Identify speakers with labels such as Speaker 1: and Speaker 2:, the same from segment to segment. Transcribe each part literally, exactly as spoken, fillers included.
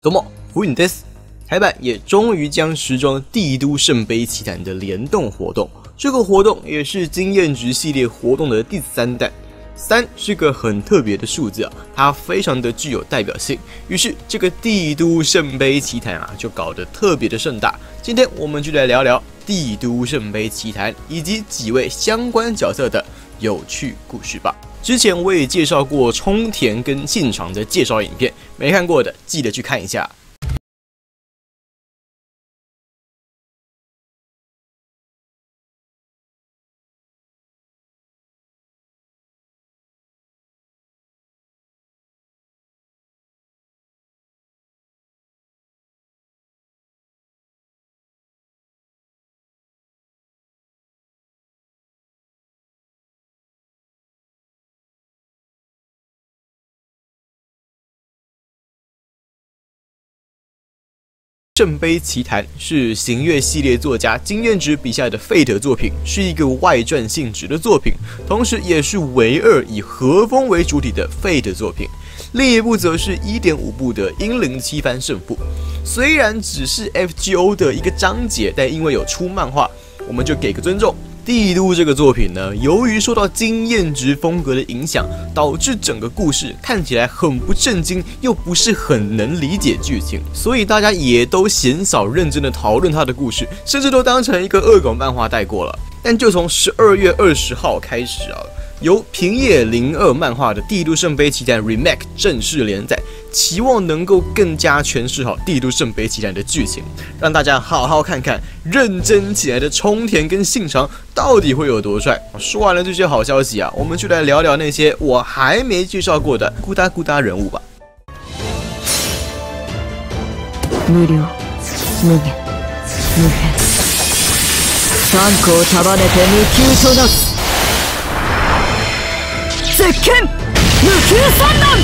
Speaker 1: どうも，福影です。台版也终于将时装帝都圣杯奇谭的联动活动，这个活动也是经验值系列活动的第三弹。三是个很特别的数字啊，它非常的具有代表性。于是这个帝都圣杯奇谭啊，就搞得特别的盛大。今天我们就来聊聊帝都圣杯奇谭以及几位相关角色的有趣故事吧。之前我也介绍过冲田跟信长的介绍影片，没看过的记得去看一下。圣杯奇谭是行月系列作家经验值笔下的废的作品，是一个外传性质的作品，同时也是唯二以和风为主体的废的作品。另一部则是 一点五 部的英灵七番胜负，虽然只是 F G O 的一个章节，但因为有出漫画，我们就给个尊重。帝都这个作品呢，由于受到经验值风格的影响，导致整个故事看起来很不正经，又不是很能理解剧情，所以大家也都鲜少认真的讨论它的故事，甚至都当成一个恶搞漫画带过了。但就从十二月二十号开始啊，由平野零二漫画的《帝都圣杯奇谭 Remake》正式连载，期望能够更加诠释好《帝都圣杯奇谭》的剧情，让大家好好看看认真起来的冲田跟信长到底会有多帅。说完了这些好消息啊，我们就来聊聊那些我还没介绍过的咕哒咕哒人物吧。
Speaker 2: 無量、無限、無変、三個を束ねて無休となす。絶剣無休三段。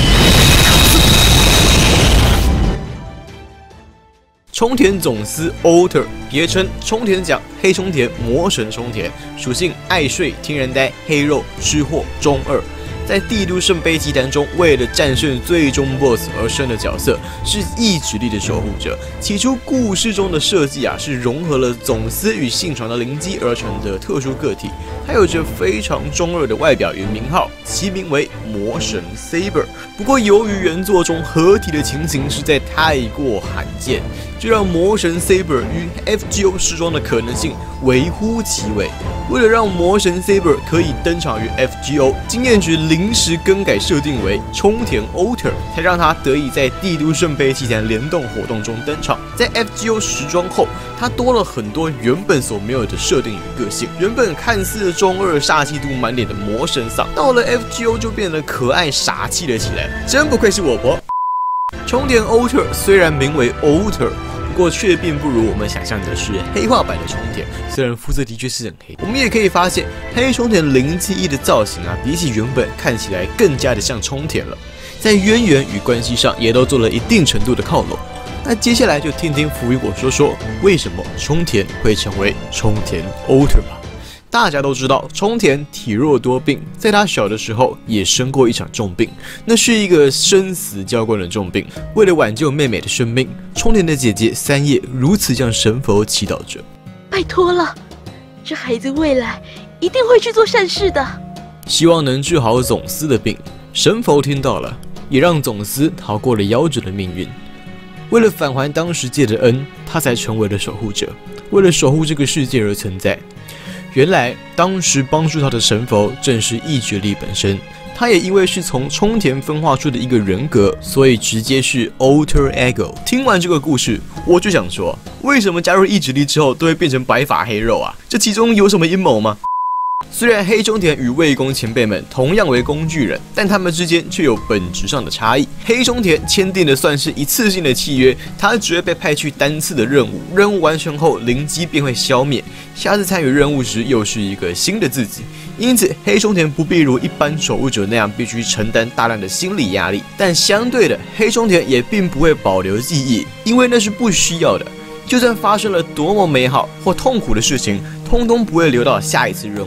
Speaker 1: 冲田总司 Alter， 别称冲田奖、黑冲田、魔神冲田，属性爱睡、天然呆、黑肉、吃货、中二。在帝都圣杯奇谭中，为了战胜最终 B O S S 而生的角色，是意志力的守护者。起初故事中的设计啊，是融合了总司与信长的灵机而成的特殊个体。它有着非常中二的外表与名号，其名为魔神 Saber。不过由于原作中合体的情形实在太过罕见，就让魔神 Saber 与 F G O 时装的可能性微乎其微。为了让魔神 Saber 可以登场于 F G O， 经验值临时更改设定为冲田 Alter， 才让他得以在帝都圣杯奇谭联动活动中登场。在 F G O 时装后，他多了很多原本所没有的设定与个性。原本看似中二煞气度满点的魔神桑，到了 F G O 就变得可爱傻气了起来，真不愧是我婆。冲田 Alter 虽然名为 Alter， 不过却并不如我们想象的是黑化版的冲田，虽然肤色的确是很黑。我们也可以发现，黑冲田零七一的造型啊，比起原本看起来更加的像冲田了，在渊源与关系上也都做了一定程度的靠拢。那接下来就听听福与我说说，为什么冲田会成为冲田 Alter 吧。大家都知道，冲田体弱多病，在他小的时候也生过一场重病，那是一个生死交关的重病。为了挽救妹妹的生命，冲田的姐姐三叶如此向神佛祈祷着：“
Speaker 2: 拜托了，这孩子未来一定会去做善事的。”
Speaker 1: 希望能治好总司的病。神佛听到了，也让总司逃过了夭折的命运。为了返还当时借的恩，他才成为了守护者，为了守护这个世界而存在。原来当时帮助他的神佛正是意志力本身，他也因为是从冲田分化出的一个人格，所以直接是 Alter Ego。听完这个故事，我就想说，为什么加入意志力之后都会变成白发黑肉啊？这其中有什么阴谋吗？虽然黑冲田与魏公前辈们同样为工具人，但他们之间却有本质上的差异。黑冲田签订的算是一次性的契约，他只会被派去单次的任务，任务完成后灵机便会消灭，下次参与任务时又是一个新的自己。因此黑冲田不必如一般守护者那样必须承担大量的心理压力，但相对的，黑冲田也并不会保留记忆，因为那是不需要的。就算发生了多么美好或痛苦的事情，通通不会留到下一次任务。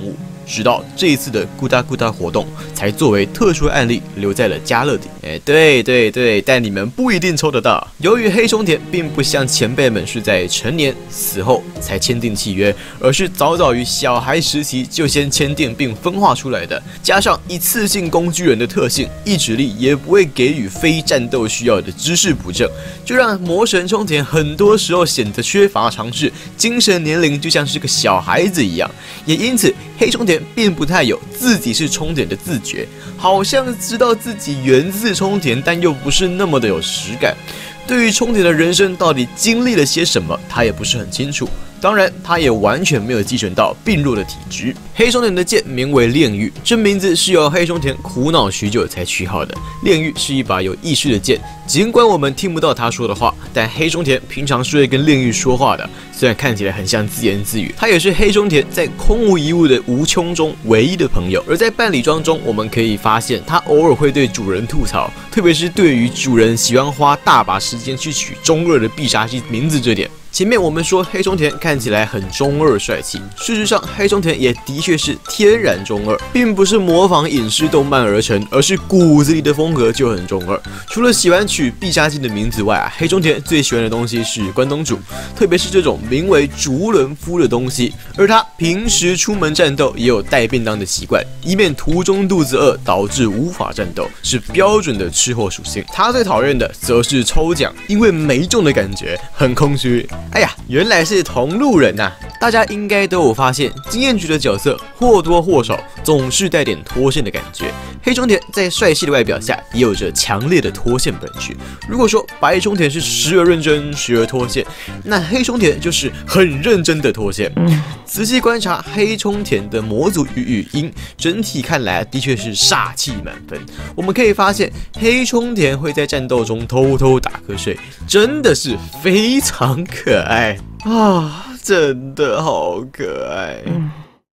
Speaker 1: 直到这一次的咕哒咕哒活动才作为特殊案例留在了家乐底。哎，对对对，但你们不一定抽得到。由于黑松田并不像前辈们是在成年死后才签订契约，而是早早于小孩时期就先签订并分化出来的，加上一次性工具人的特性，意志力也不会给予非战斗需要的知识补正，就让魔神冲田很多时候显得缺乏尝试，精神年龄就像是个小孩子一样。也因此，黑冲田并不太有自己是冲田的自觉，好像知道自己源自冲田，但又不是那么的有实感。对于冲田的人生到底经历了些什么，他也不是很清楚。当然，他也完全没有继承到病弱的体质。黑松田的剑名为炼狱，这名字是由黑松田苦恼许久才取好的。炼狱是一把有意识的剑，尽管我们听不到他说的话，但黑松田平常是会跟炼狱说话的。虽然看起来很像自言自语，他也是黑松田在空无一物的无穷中唯一的朋友。而在伴侣装中，我们可以发现他偶尔会对主人吐槽，特别是对于主人喜欢花大把时间去取中二的必杀技名字这点。前面我们说黑松田看起来很中二帅气，事实上黑松田也的确是天然中二，并不是模仿影视动漫而成，而是骨子里的风格就很中二。除了喜欢取必杀技的名字外啊，黑松田最喜欢的东西是关东煮，特别是这种名为竹轮敷的东西。而他平时出门战斗也有带便当的习惯，以免途中肚子饿导致无法战斗，是标准的吃货属性。他最讨厌的则是抽奖，因为没中的感觉很空虚。哎呀，原来是同路人呐、啊！大家应该都有发现，经验局的角色或多或少总是带点脱线的感觉。黑冲田在帅气的外表下，也有着强烈的脱线本质。如果说白冲田是时而认真，时而脱线，那黑冲田就是很认真的脱线。仔细观察黑冲田的模组与语音，整体看来的确是煞气满分。我们可以发现，黑冲田会在战斗中偷偷打瞌睡，真的是非常可爱啊！真的好可爱。嗯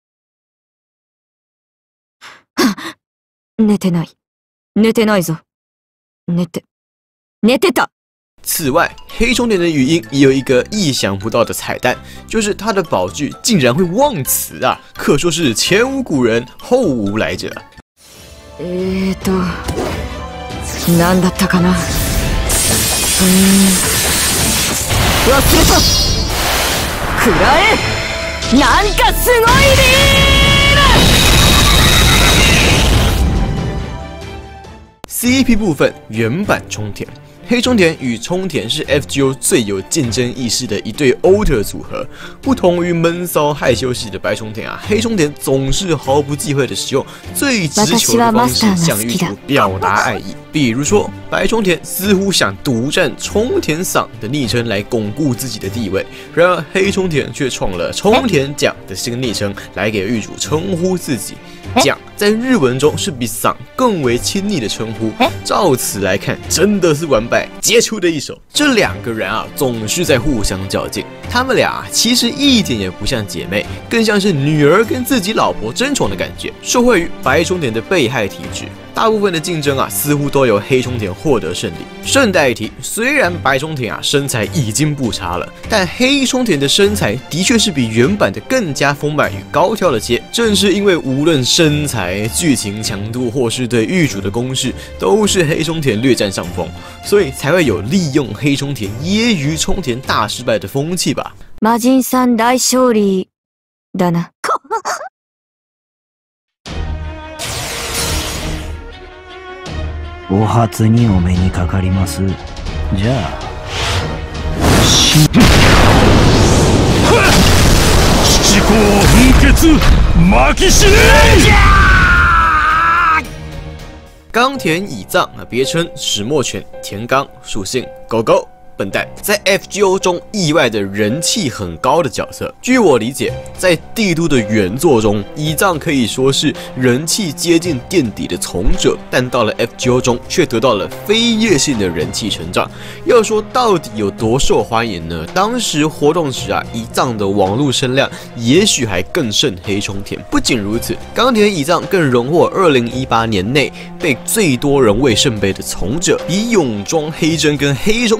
Speaker 2: 寝てない。寝てないぞ。寝て、寝てた。
Speaker 1: 此外，黑冲田的语音也有一个意想不到的彩蛋，就是他的宝具竟然会忘词啊，可说是前无古人后无来者。
Speaker 2: えーと、なんだったかな。うーん、忘れた。くらえ、なんかすごいリール。
Speaker 1: C P 部分原版冲田。黑冲田与冲田是 F G O 最有竞争意识的一对 Alter 组合。不同于闷骚害羞系的白冲田啊，黑冲田总是毫不忌讳的使用最直球的方式向玉主表达爱意。比如说，白冲田似乎想独占冲田桑的昵称来巩固自己的地位，然而黑冲田却创了冲田奖的新昵称来给玉主称呼自己。奖在日文中是比桑更为亲昵的称呼，照此来看，真的是完败杰出的一手。这两个人啊，总是在互相较劲，他们俩其实一点也不像姐妹，更像是女儿跟自己老婆争宠的感觉。受惠于白冲田的被害体质，大部分的竞争啊，似乎都由黑冲田获得胜利。顺带一提，虽然白冲田啊身材已经不差了，但黑冲田的身材的确是比原版的更加丰满与高挑了些。正是因为无论身材、剧情强度或是对玉主的攻势，都是黑冲田略占上风，所以才会有利用黑冲田揶揄冲田大失败的风气吧。
Speaker 2: 魔人さん大勝利だな。
Speaker 3: お初にお目にかかります。じゃあ、し七孔噴血巻き死ね！
Speaker 1: 冈田乙藏啊，别称始末犬田刚，属性狗狗。笨蛋在 F G O 中意外的人气很高的角色。据我理解，在帝都的原作中，乙藏可以说是人气接近垫底的从者，但到了 F G O 中却得到了飞跃性的人气成长。要说到底有多受欢迎呢？当时活动时啊，乙藏的网络声量也许还更胜黑冲田。不仅如此，冈田乙藏更荣获二零一八年内被最多人为圣杯的从者，比泳装黑针跟黑冲田还高。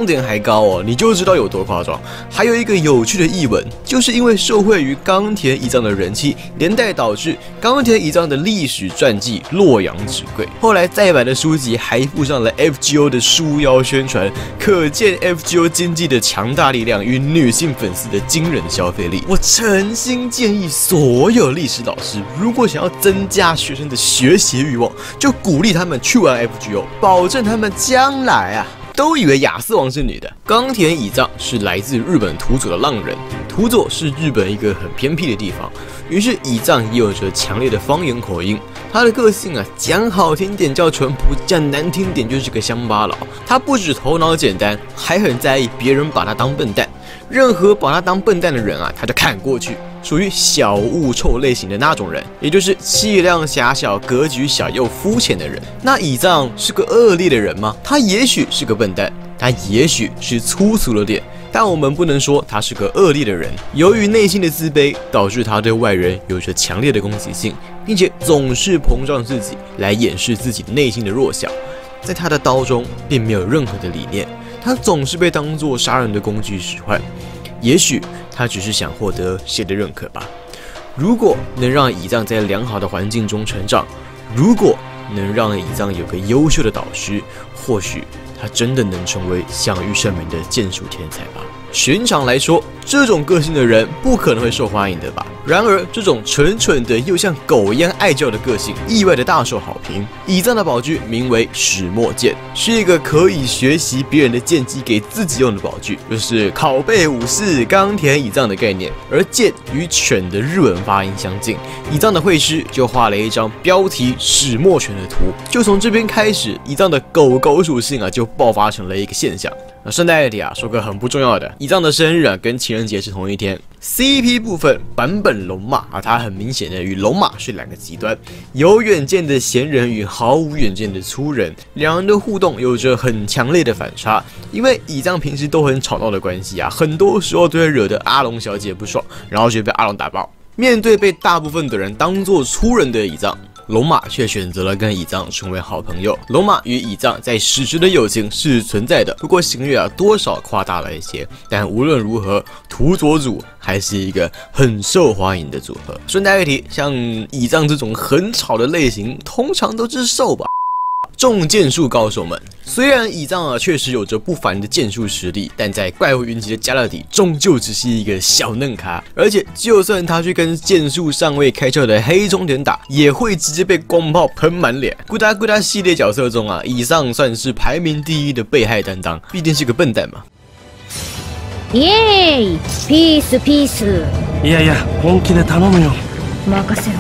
Speaker 1: 高哦，你就知道有多夸张。还有一个有趣的译文，就是因为受惠于冈田乙藏的人气，连带导致冈田乙藏的历史传记洛阳纸贵。后来再版的书籍还附上了 F G O 的书腰宣传，可见 F G O 经济的强大力量与女性粉丝的惊人消费力。我诚心建议所有历史老师，如果想要增加学生的学习欲望，就鼓励他们去玩 F G O， 保证他们将来啊。都以为亚瑟王是女的。冈田乙藏是来自日本土佐的浪人，土佐是日本一个很偏僻的地方，于是乙藏也有着强烈的方言口音。他的个性啊，讲好听点叫淳朴，讲难听点就是个乡巴佬。他不止头脑简单，还很在意别人把他当笨蛋。任何把他当笨蛋的人啊，他就砍过去。属于小物臭类型的那种人，也就是气量狭小、格局小又肤浅的人。那乙藏是个恶劣的人吗？他也许是个笨蛋，他也许是粗俗了点，但我们不能说他是个恶劣的人。由于内心的自卑，导致他对外人有着强烈的攻击性，并且总是膨胀自己来掩饰自己内心的弱小。在他的刀中，并没有任何的理念，他总是被当作杀人的工具使唤。也许他只是想获得谁的认可吧。如果能让乙藏在良好的环境中成长，如果能让乙藏有个优秀的导师，或许他真的能成为享誉盛名的剑术天才吧。寻常来说，这种个性的人不可能会受欢迎的吧。然而，这种蠢蠢的又像狗一样爱叫的个性，意外的大受好评。乙藏的宝具名为始末剑，是一个可以学习别人的剑技给自己用的宝具，就是拷贝武士冈田乙藏的概念。而剑与犬的日文发音相近，乙藏的绘师就画了一张标题始末犬的图。就从这边开始，乙藏的狗狗属性啊就爆发成了一个现象。那顺带一提啊，说个很不重要的，乙藏的生日啊跟情人节是同一天。C P 部分，坂本龙马啊，他很明显的与龙马是两个极端，有远见的闲人与毫无远见的粗人，两人的互动有着很强烈的反差。因为乙藏平时都很吵闹的关系啊，很多时候都会惹得阿龙小姐不爽，然后就被阿龙打爆。面对被大部分的人当作粗人的乙藏，龙马却选择了跟乙藏成为好朋友。龙马与乙藏在史实的友情是存在的，不过行月啊多少夸大了一些。但无论如何，土佐组还是一个很受欢迎的组合。顺带一提，像乙藏这种很吵的类型，通常都是受吧。众剑术高手们，虽然乙藏啊确实有着不凡的剑术实力，但在怪物云集的加勒底，终究只是一个小嫩咖。而且，就算他去跟剑术尚未开窍的黑中田打，也会直接被光炮喷满脸。咕哒咕哒系列角色中啊，乙藏算是排名第一的被害担当，毕竟是个笨蛋嘛。
Speaker 4: イエーイ、ピースピース。
Speaker 3: いやいや、本気で頼むよ。
Speaker 4: 任せろ。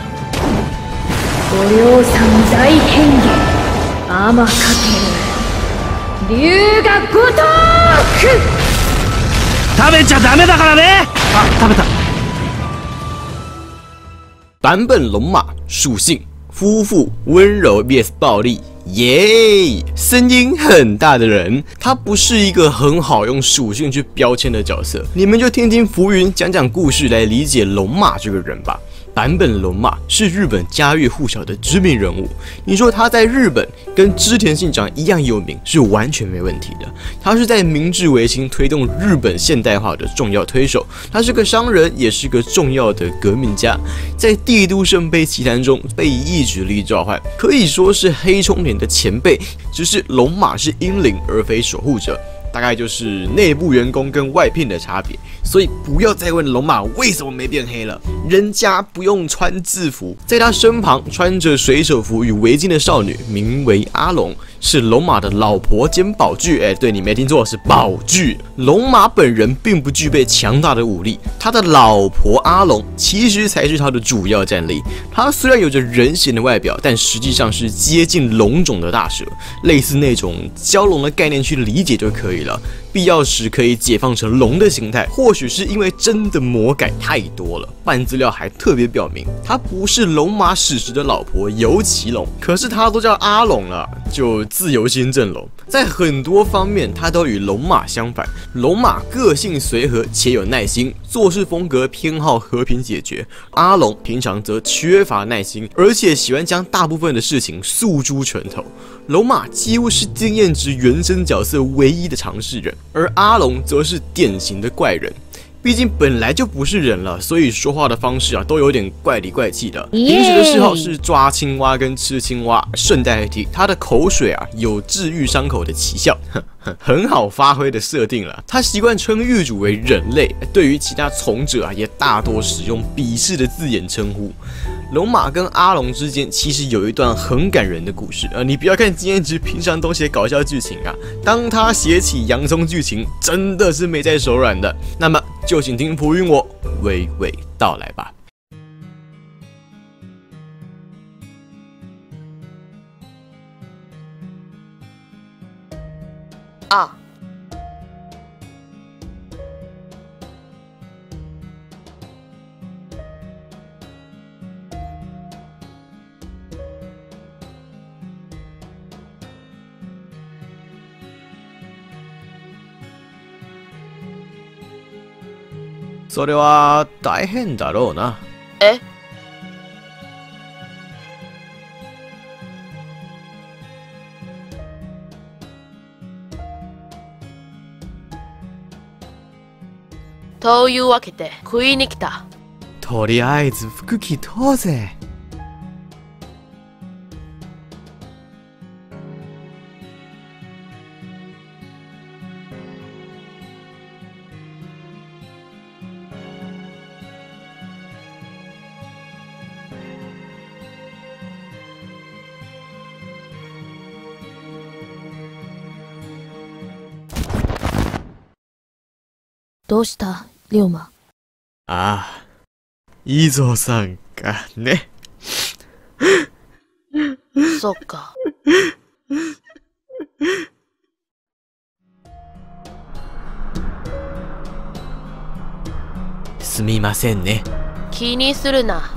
Speaker 4: ご量産大変化。天かける龍が如く。
Speaker 3: 食べちゃダメだからね。あ、食べた。
Speaker 1: 坂本龙马属性夫妇温柔 V S 暴力，耶！声音很大的人，他不是一个很好用属性去标签的角色。你们就听听浮云讲讲故事来理解龙马这个人吧。坂本龙马是日本家喻户晓的知名人物，你说他在日本跟织田信长一样有名是完全没问题的。他是在明治维新推动日本现代化的重要推手，他是个商人，也是个重要的革命家。在帝都圣杯奇谭中被意志力召唤，可以说是黑冲田的前辈，只是龙马是英灵而非守护者。大概就是内部员工跟外聘的差别，所以不要再问龙马为什么没变黑了，人家不用穿制服。在他身旁穿着水手服与围巾的少女名为阿龙，是龙马的老婆兼宝具。哎，对，你没听错，是宝具。龙马本人并不具备强大的武力，他的老婆阿龙其实才是他的主要战力。他虽然有着人形的外表，但实际上是接近龙种的大蛇，类似那种蛟龙的概念去理解就可以了。必要时可以解放成龙的形态，或许是因为真的魔改太多了。半资料还特别表明，她不是龙马史实的老婆游骑龙，可是她都叫阿龙了， 就自由新政喽。在很多方面，它都与龙马相反。龙马个性随和且有耐心，做事风格偏好和平解决。阿龙平常则缺乏耐心，而且喜欢将大部分的事情诉诸拳头。龙马几乎是经验值原生角色唯一的尝试人，而阿龙则是典型的怪人。毕竟本来就不是人了，所以说话的方式啊都有点怪里怪气的。平时的嗜好是抓青蛙跟吃青蛙，顺带一提，他的口水啊有治愈伤口的奇效，很好发挥的设定了。他习惯称狱主为人类，对于其他从者啊也大多使用鄙视的字眼称呼。龙马跟阿龙之间其实有一段很感人的故事，呃，你不要看经验值平常都写搞笑剧情啊，当他写起洋葱剧情，真的是没在手软的。那么就请听浮云我娓娓道来吧。
Speaker 5: あ。
Speaker 1: それは大変だろうな。
Speaker 5: え？というわけで食いに来た。
Speaker 1: とりあえず服着とうぜ。
Speaker 4: どうした龍馬。
Speaker 1: ああ、伊蔵さんかね。
Speaker 5: そっか。
Speaker 1: すみませんね。
Speaker 5: 気にするな。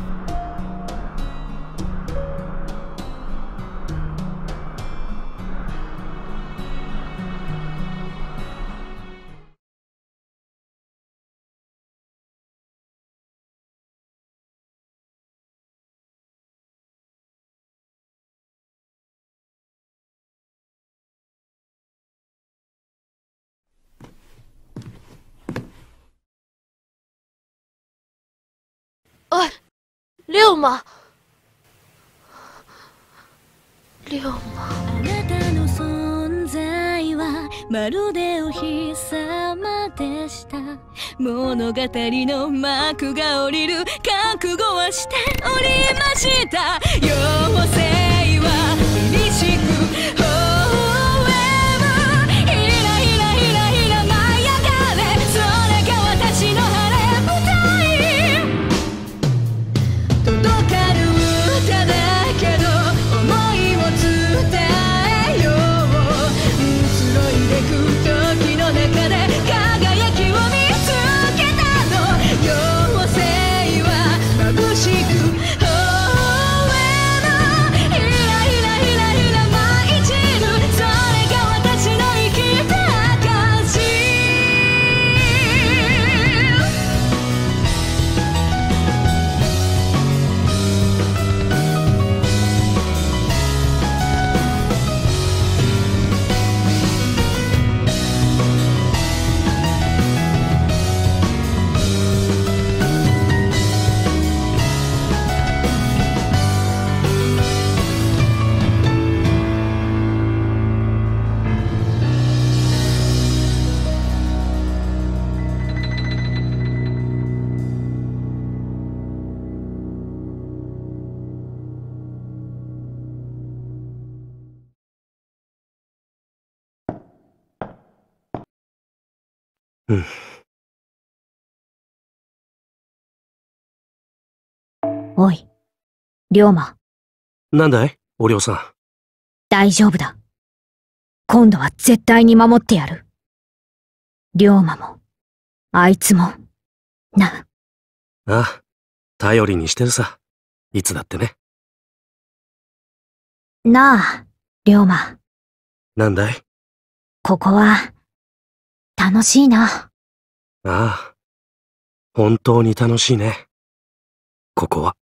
Speaker 5: おい、龍馬。龍馬。
Speaker 6: あなたの存在はまるでお日様でした。物語の幕が降りる覚悟はしておりました。妖精は厳しく微笑む。ひらひらひらひら舞い上がれ。それが私の晴れ舞台。届かぬ歌だけど思いを伝えよう。移ろいでく時の中で輝きを見つけたの。妖精は眩しく微笑む。ひらひらひらひら舞い散る。それが私の生きた証。
Speaker 3: うん。
Speaker 4: おい、龍馬。
Speaker 3: なんだいお涼さん。
Speaker 4: 大丈夫だ。今度は絶対に守ってやる。龍馬も、あいつも、な。
Speaker 3: ああ、頼りにしてるさ。いつだってね。
Speaker 4: なあ、 龍馬、
Speaker 7: なんだい？
Speaker 4: ここは、楽しいな。
Speaker 7: ああ、本当に楽しいね。ここは。